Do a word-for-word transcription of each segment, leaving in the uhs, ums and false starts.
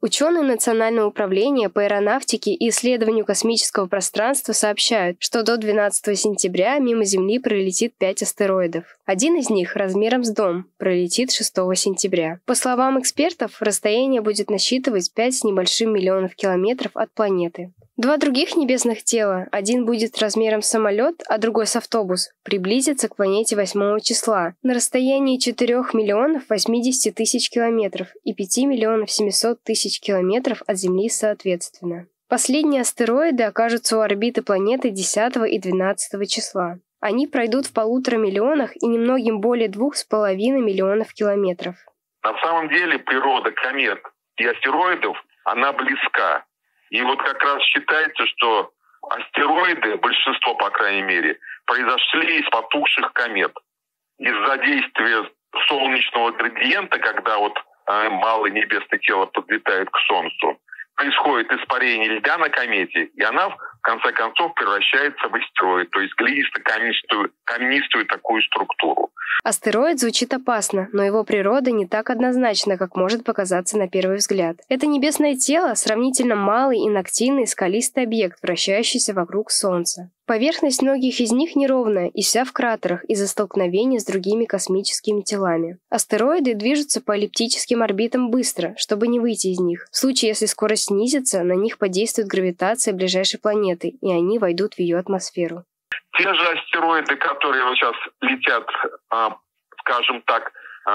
Ученые Национального управления по аэронавтике и исследованию космического пространства сообщают, что до двенадцатого сентября мимо Земли пролетит пять астероидов. Один из них, размером с дом, пролетит шестого сентября. По словам экспертов, расстояние будет насчитывать пять с небольшим миллионов километров от планеты. Два других небесных тела, один будет размером с самолет, а другой с автобус, приблизятся к планете восьмого числа на расстоянии четырёх миллионов восьмидесяти тысяч километров и пяти миллионов семисот тысяч километров от Земли соответственно. Последние астероиды окажутся у орбиты планеты десятого и двенадцатого числа. Они пройдут в полутора миллионах и немногим более двух с половиной миллионов километров. На самом деле природа комет и астероидов, она близка. И вот как раз считается, что астероиды, большинство, по крайней мере, произошли из потухших комет. Из-за действия солнечного градиента, когда вот э, малое небесное тело подлетает к Солнцу, происходит испарение льда на комете, и она, в конце концов, превращается в астероид, то есть глинисто-каменистую каменистую такую структуру. Астероид звучит опасно, но его природа не так однозначна, как может показаться на первый взгляд. Это небесное тело — сравнительно малый, инактивный, скалистый объект, вращающийся вокруг Солнца. Поверхность многих из них неровная и вся в кратерах из-за столкновения с другими космическими телами. Астероиды движутся по эллиптическим орбитам быстро, чтобы не выйти из них. В случае, если скорость снизится, на них подействует гравитация ближайшей планеты, и они войдут в ее атмосферу. Те же астероиды, которые вот сейчас летят, скажем так,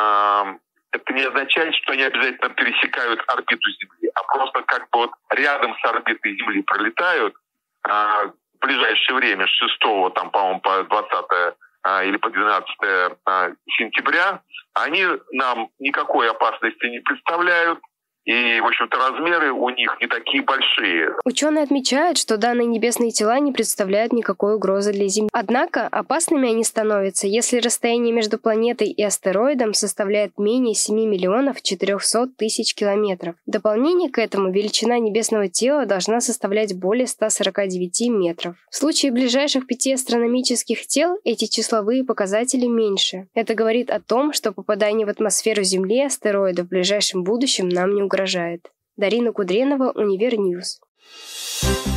это не означает, что они обязательно пересекают орбиту Земли, а просто как бы вот рядом с орбитой Земли пролетают в ближайшее время, с шестого, там, по-моему, по двадцатое или по двенадцатое сентября, они нам никакой опасности не представляют. И, в общем-то, размеры у них не такие большие. Ученые отмечают, что данные небесные тела не представляют никакой угрозы для Земли. Однако опасными они становятся, если расстояние между планетой и астероидом составляет менее семи миллионов четырехсот тысяч километров. В дополнение к этому величина небесного тела должна составлять более ста сорока девяти метров. В случае ближайших пяти астрономических тел эти числовые показатели меньше. Это говорит о том, что попадание в атмосферу Земли астероида в ближайшем будущем нам не угрожает. Дарина Кудренова, Универньюз.